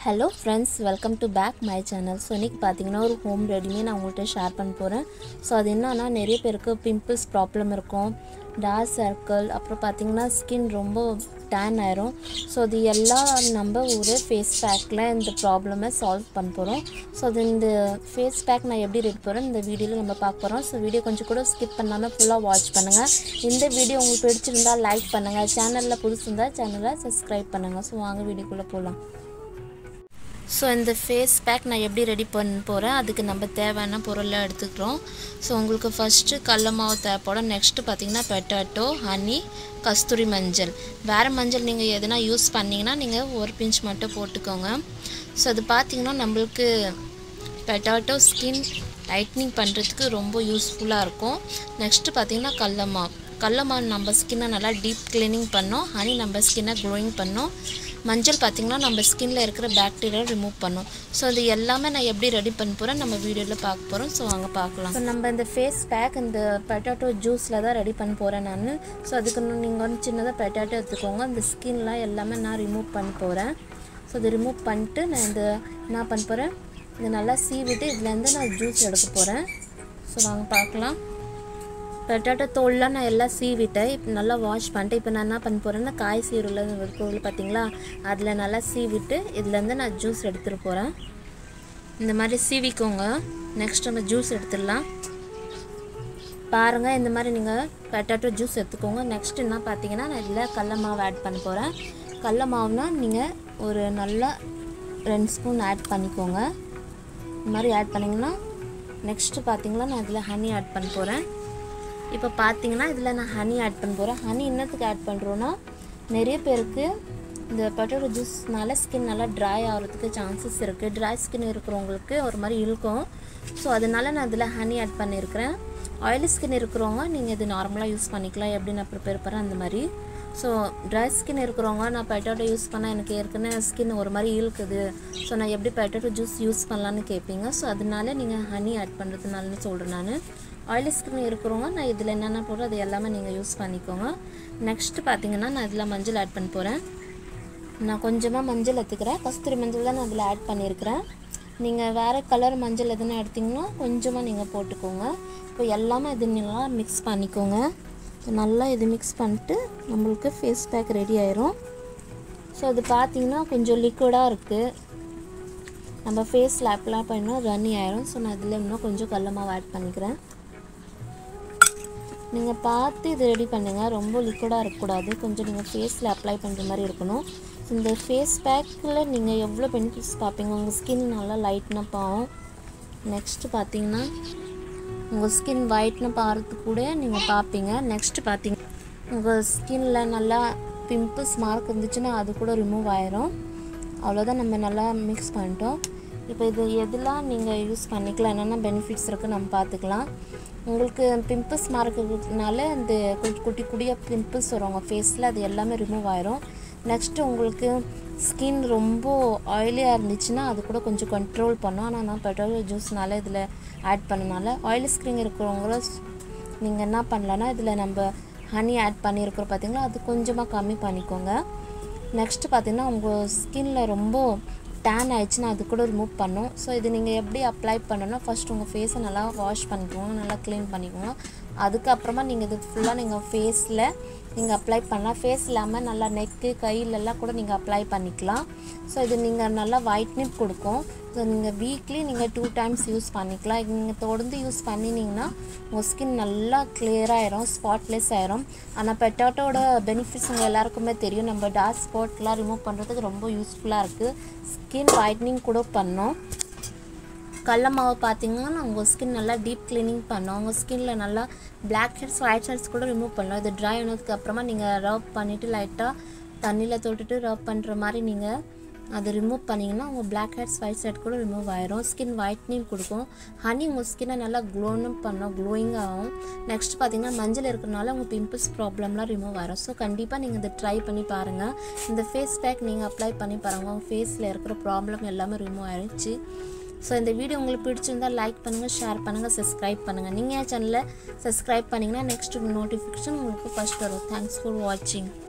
Hello friends, welcome to back my channel. So இன்னைக்கு பாத்தீங்கன்னா ஒரு ஹோம் ரெடிமே நான் உங்கள்ட்ட ஷேர் பண்ண போறேன். சோ அது என்னன்னா நிறைய பேருக்கு பிம்பிள்ஸ் ப்ராப்ளம் இருக்கும், டார்க் சர்க்கிள், அப்புறம் பாத்தீங்கன்னா ஸ்கின் ரொம்ப tan ஆயிரும். சோ இது எல்லாம் நம்ம ஒரு ஃபேஸ் பேக்ல இந்த ப்ராப்ளமை சால்வ் பண்ண போறோம். சோ இந்த ஃபேஸ் பேக் நான் எப்படி ரெடி போறேன் இந்த வீடியோல நம்ம பார்க்க போறோம். சோ வீடியோ கொஞ்சம் கூட ஸ்கிப் பண்ணாம ஃபுல்லா வாட்ச் பண்ணுங்க. இந்த வீடியோ உங்களுக்கு பிடிச்சிருந்தா லைக் பண்ணுங்க, சேனல்ல புதுசா இருந்தா சேனலை சப்ஸ்கிரைப் பண்ணுங்க. சோ வாங்க வீடியோக்குள்ள போலாம். ஸோ இந்த ஃபேஸ் பேக் நான் எப்படி ரெடி பண்ண போகிறேன், அதுக்கு நம்ம தேவையான பொருளெலாம் எடுத்துக்கிறோம். ஸோ உங்களுக்கு ஃபஸ்ட்டு கடல மாவு தேவைப்படும். நெக்ஸ்ட்டு பார்த்திங்கன்னா பொட்டேட்டோ, ஹனி, கஸ்தூரி மஞ்சள். வேறு மஞ்சள் நீங்கள் எதுனா யூஸ் பண்ணிங்கன்னா நீங்கள் ஒரு பிஞ்ச் மட்டும் போட்டுக்கோங்க. ஸோ அது பார்த்திங்கன்னா நம்மளுக்கு பொட்டேட்டோ ஸ்கின் லைட்னிங் பண்ணுறதுக்கு ரொம்ப யூஸ்ஃபுல்லாக இருக்கும். நெக்ஸ்ட்டு பார்த்திங்கன்னா கடல மாவு நம்ம ஸ்கின்னை நல்லா டீப் க்ளீனிங் பண்ணோம். ஹனி நம்ம ஸ்கின்னை க்ளோயிங் பண்ணோம். மஞ்சள் பார்த்திங்கன்னா நம்ம ஸ்கின்ல இருக்கிற பாக்டீரியா ரிமூவ் பண்ணும். ஸோ இது எல்லாமே நான் எப்படி ரெடி பண்ண போகிறேன் நம்ம வீடியோவில் பார்க்க போகிறோம். ஸோ அங்கே பார்க்கலாம். ஸோ நம்ம இந்த ஃபேஸ் பேக் இந்த பொட்டேட்டோ ஜூஸில் தான் ரெடி பண்ண போகிறேன் நான். ஸோ அதுக்கு நீங்கள் வந்து சின்னதாக பொட்டேட்டோ எடுத்துக்கோங்க. இந்த ஸ்கின்லாம் எல்லாமே நான் ரிமூவ் பண்ண போகிறேன். ஸோ இது ரிமூவ் பண்ணிட்டு நான் என்ன பண்ண போகிறேன், இது நல்லா சீவிட்டு இதுலேருந்து நான் ஜூஸ் எடுக்க போகிறேன். ஸோ வாங்க பார்க்கலாம். பொட்டேட்டோ தோல்லாம் நான் எல்லாம் சீவிட்டேன். இப்போ நல்லா வாஷ் பண்ணிட்டு இப்போ நான் என்ன பண்ண போகிறேன்னா காய் சீருள்ள பொருள் பார்த்தீங்களா, அதில் நல்லா சீவிட்டு இதுலேருந்து நான் ஜூஸ் எடுத்துகிட்டு போகிறேன். இந்த மாதிரி சீவிக்கோங்க. நெக்ஸ்ட் நம்ம ஜூஸ் எடுத்துடலாம். பாருங்கள், இந்த மாதிரி நீங்கள் பொட்டேட்டோ ஜூஸ் எடுத்துக்கோங்க. நெக்ஸ்ட் என்ன பார்த்தீங்கன்னா நான் இதில் கடல மாவு ஆட் பண்ண போகிறேன். கடல மாவுனா நீங்கள் ஒரு நல்லா 2 ஸ்பூன் ஆட் பண்ணிக்கோங்க. இந்த மாதிரி ஆட் பண்ணிங்கன்னா நெக்ஸ்ட்டு பார்த்தீங்கன்னா நான் இதில் ஹனி ஆட் பண்ண போகிறேன். இப்போ பார்த்தீங்கன்னா இதில் நான் ஹனி ஆட் பண்ண போகிறேன். ஹனி என்னத்துக்கு ஆட் பண்ணுறோன்னா, நிறைய பேருக்கு இந்த பொட்டேட்டோ ஜூஸ்னால ஸ்கின் நல்லா ட்ரை ஆகிறதுக்கு சான்சஸ் இருக்குது. ட்ரை ஸ்கின் இருக்கிறவங்களுக்கு ஒரு மாதிரி இழுக்கும். ஸோ அதனால நான் இதில் ஹனி ஆட் பண்ணியிருக்கிறேன். ஆயிலி ஸ்கின் இருக்கிறவங்க நீங்கள் இது நார்மலாக யூஸ் பண்ணிக்கலாம். எப்படி நான் ப்ரிப்பேர் பண்ணுறேன் அந்த மாதிரி. ஸோ ட்ரை ஸ்கின் இருக்கிறவங்க நான் பொட்டேட்டோ யூஸ் பண்ணால் எனக்கு ஏற்கனவே ஸ்கின் ஒரு மாதிரி இழுக்குது, ஸோ நான் எப்படி பொட்டேட்டோ ஜூஸ் யூஸ் பண்ணலான்னு கேட்பீங்க. ஸோ அதனால நீங்கள் ஹனி ஆட் பண்ணுறதுனாலன்னு சொல்கிறேன் நான். ஆயிலி ஸ்கின் இருக்கிறவங்க நான் இதில் என்னென்ன போடுறோம் அது எல்லாமே நீங்கள் யூஸ் பண்ணிக்கோங்க. நெக்ஸ்ட்டு பார்த்தீங்கன்னா நான் இதில் மஞ்சள் ஆட் பண்ண போகிறேன். நான் கொஞ்சமாக மஞ்சள் எடுத்துக்கிறேன். கஸ்தூரி மஞ்சள் தான் நான் இதில் ஆட் பண்ணியிருக்கிறேன். நீங்கள் வேறு கலர் மஞ்சள் எதுனா எடுத்திங்கன்னா கொஞ்சமாக நீங்கள் போட்டுக்கோங்க. இப்போ எல்லாமே இது நல்லா மிக்ஸ் பண்ணிக்கோங்க. நல்லா இது மிக்ஸ் பண்ணிட்டு நம்மளுக்கு ஃபேஸ் பேக் ரெடி ஆயிரும். ஸோ இது பார்த்திங்கன்னா கொஞ்சம் லிக்விடாக இருக்குது. நம்ம ஃபேஸில் அப்ளை பண்ணால் ரன்னி ஆயிரும். ஸோ நான் இதில் இன்னும் கொஞ்சம் கடல மாவு ஆட் பண்ணிக்கிறேன். நீங்கள் பார்த்து இது ரெடி பண்ணுங்கள். ரொம்ப லிக்விடாக இருக்கக்கூடாது, கொஞ்சம் நீங்கள் ஃபேஸில் அப்ளை பண்ணுற மாதிரி இருக்கணும். இந்த ஃபேஸ் பேக்கில் நீங்கள் எவ்வளோ பெனிஃபிட்ஸ் பார்ப்பீங்க. உங்கள் ஸ்கின் நல்லா லைட்னப் ஆகும். நெக்ஸ்ட்டு பார்த்தீங்கன்னா உங்கள் ஸ்கின் ஒயிட்னப் ஆகிறதுக்கு கூட நீங்கள் பார்ப்பீங்க. நெக்ஸ்ட்டு பார்த்தீங்க உங்கள் ஸ்கின்னில் நல்லா பிம்பிள்ஸ் மார்க் இருந்துச்சுன்னா அது கூட ரிமூவ் ஆயிரும். அவ்வளோதான், நம்ம நல்லா மிக்ஸ் பண்ணிட்டோம். இப்போ இது எதெல்லாம் நீங்கள் யூஸ் பண்ணிக்கலாம், என்னென்ன பெனிஃபிட்ஸ் இருக்குது நம்ம பார்த்துக்கலாம். உங்களுக்கு பிம்பிள்ஸ் மார்க்கிறதுனால இந்த குட்டி குட்டியாக பிம்பிள்ஸ் வரும் உங்கள் ஃபேஸில், அது எல்லாமே ரிமூவ் ஆயிரும். நெக்ஸ்ட்டு உங்களுக்கு ஸ்கின் ரொம்ப ஆயிலியாக இருந்துச்சுன்னா அது கூட கொஞ்சம் கண்ட்ரோல் பண்ணோம். ஆனால் நான் பொட்டேட்டோ ஜூஸ்னால இதில் ஆட் பண்ணனால ஆயிலி ஸ்கின் இருக்கிறவங்கள நீங்கள் என்ன பண்ணலான்னா இதில் நம்ம ஹனி ஆட் பண்ணியிருக்கிறோம் பார்த்தீங்களா, அது கொஞ்சமாக கம்மி பண்ணிக்கோங்க. நெக்ஸ்ட்டு பார்த்திங்கன்னா உங்கள் ஸ்கின்னில் ரொம்ப டேன் ஆயிடுச்சுன்னா அது கூட ரிமூவ் பண்ணும். ஸோ இது நீங்கள் எப்படி அப்ளை பண்ணணும்னா ஃபஸ்ட் உங்கள் ஃபேஸை நல்லா வாஷ் பண்ணிக்கோங்க, நல்லா க்ளீன் பண்ணிக்கோங்க. அதுக்கப்புறமா நீங்கள் இது ஃபுல்லாக நீங்கள் ஃபேஸில் நீங்கள் அப்ளை பண்ணலாம். ஃபேஸ் இல்லாமல் நல்லா நெக்கு கையிலெல்லாம் கூட நீங்கள் அப்ளை பண்ணிக்கலாம். ஸோ இது நீங்கள் நல்லா ஒயிட்னிங் கொடுக்கும். ஸோ நீங்கள் வீக்லி நீங்கள் 2 டைம்ஸ் யூஸ் பண்ணிக்கலாம். நீங்கள் தொடர்ந்து யூஸ் பண்ணினீங்கன்னா உங்கள் ஸ்கின் நல்லா கிளியராகிடும், ஸ்பாட்லெஸ் ஆயிரும். ஆனால் பொட்டேட்டோட பெனிஃபிட்ஸ் உங்கள் எல்லாருக்குமே தெரியும். நம்ம டார்க் ஸ்பாட்லாம் ரிமூவ் பண்ணுறதுக்கு ரொம்ப யூஸ்ஃபுல்லாக இருக்குது. ஸ்கின் ஒயிட்னிங் கூட பண்ணோம். கடல மாவு பார்த்திங்கன்னா உங்கள் ஸ்கின் நல்லா டீப் க்ளீனிங் பண்ணோம். உங்கள் ஸ்கின்னில் நல்லா பிளாக் ஹெட்ஸ் ஒயிட் ஹெட்ஸ் கூட ரிமூவ் பண்ணலாம். இது ட்ரை ஆனதுக்கு அப்புறமா நீங்கள் ரப் பண்ணிவிட்டு லைட்டாக தண்ணியில் தொட்டுட்டு ரப் பண்ணுற மாதிரி நீங்கள் அதை ரிமூவ் பண்ணிங்கன்னா உங்கள் பிளாக் ஹெட்ஸ் ஒயிட் ஹெட் கூட ரிமூவ் ஆயிரும். ஸ்கின் ஒயிட்னிங் கொடுக்கும். ஹனி உங்கள் ஸ்கின்னை நல்லா க்ளோனும் பண்ணோம், க்ளோயிங் ஆகும். நெக்ஸ்ட் பார்த்திங்கன்னா மஞ்சள் இருக்கிறனால உங்கள் பிம்பிள்ஸ் ப்ராப்ளம்லாம் ரிமூவ் ஆயிரும். ஸோ கண்டிப்பாக நீங்கள் இதை ட்ரை பண்ணி பாருங்கள். இந்த ஃபேஸ் பேக் நீங்கள் அப்ளை பண்ணி பாருங்கள், உங்கள் ஃபேஸில் இருக்கிற ப்ராப்ளம் எல்லாமே ரிமூவ் ஆயிடுச்சு. ஸோ இந்த வீடியோ உங்களுக்கு பிடிச்சிருந்தால் லைக் பண்ணுங்கள், ஷேர் பண்ணுங்கள், சப்ஸ்கிரைப் பண்ணுங்கள். நீங்கள் என் சேனலை சப்ஸ்கிரைப் பண்ணிங்கன்னா நெக்ஸ்ட் நோட்டிஃபிகேஷன் உங்களுக்கு ஃபஸ்ட் வரும். தேங்க்ஸ் ஃபார் வாட்சிங்.